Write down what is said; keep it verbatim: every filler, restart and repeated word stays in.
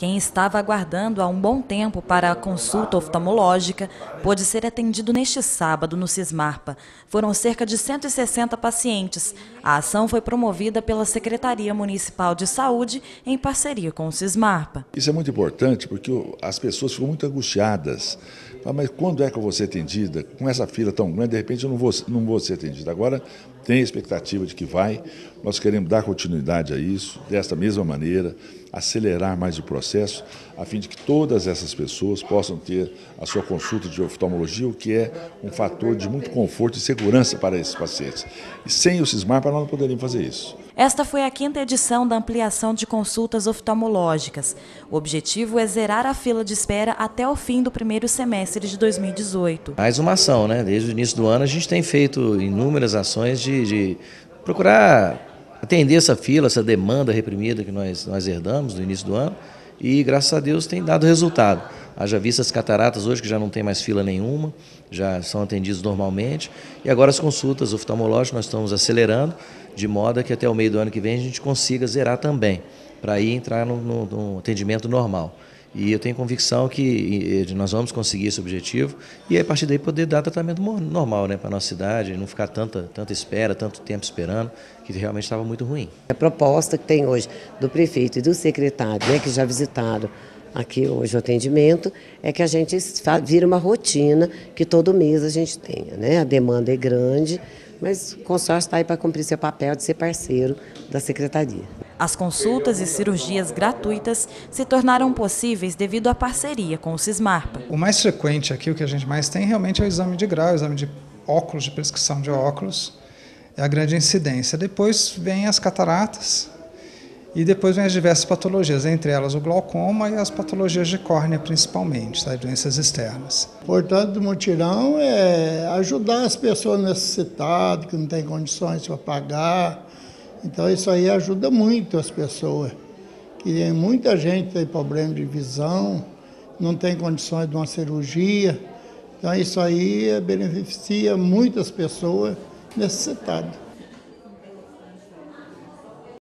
Quem estava aguardando há um bom tempo para a consulta oftalmológica pôde ser atendido neste sábado no Cismarpa. Foram cerca de cento e sessenta pacientes. A ação foi promovida pela Secretaria Municipal de Saúde em parceria com o Cismarpa. Isso é muito importante porque as pessoas ficam muito angustiadas. Mas quando é que eu vou ser atendida? Com essa fila tão grande, de repente eu não vou, não vou ser atendida. Agora tem a expectativa de que vai. Nós queremos dar continuidade a isso, desta mesma maneira, acelerar mais o processo, a fim de que todas essas pessoas possam ter a sua consulta de oftalmologia, o que é um fator de muito conforto e segurança para esses pacientes. E sem o Cismarpa nós não poderíamos fazer isso. Esta foi a quinta edição da ampliação de consultas oftalmológicas. O objetivo é zerar a fila de espera até o fim do primeiro semestre de dois mil e dezoito. Mais uma ação, né? Desde o início do ano a gente tem feito inúmeras ações de, de procurar atender essa fila, essa demanda reprimida que nós, nós herdamos no início do ano e, graças a Deus, tem dado resultado. Haja vista as cataratas hoje, que já não tem mais fila nenhuma, já são atendidos normalmente. E agora as consultas oftalmológicas nós estamos acelerando, de modo que até o meio do ano que vem a gente consiga zerar também, para aí entrar no, no, no atendimento normal. E eu tenho convicção que nós vamos conseguir esse objetivo e, a partir daí, poder dar tratamento normal, né, para a nossa cidade, não ficar tanta, tanta espera, tanto tempo esperando, que realmente estava muito ruim. A proposta que tem hoje do prefeito e do secretário, né, que já visitaram aqui hoje o atendimento, é que a gente vira uma rotina que todo mês a gente tenha, né? A demanda é grande, mas o consórcio está aí para cumprir seu papel de ser parceiro da secretaria. As consultas e cirurgias gratuitas se tornaram possíveis devido à parceria com o Cismarpa. O mais frequente aqui, o que a gente mais tem realmente é o exame de grau, o exame de óculos, de prescrição de óculos, é a grande incidência. Depois vem as cataratas e depois vem as diversas patologias, entre elas o glaucoma e as patologias de córnea principalmente, tá? Doenças externas. O importante do mutirão é ajudar as pessoas necessitadas, que não têm condições para pagar. Então isso aí ajuda muito as pessoas. Que muita gente tem problema de visão, não tem condições de uma cirurgia. Então isso aí beneficia muitas pessoas necessitadas.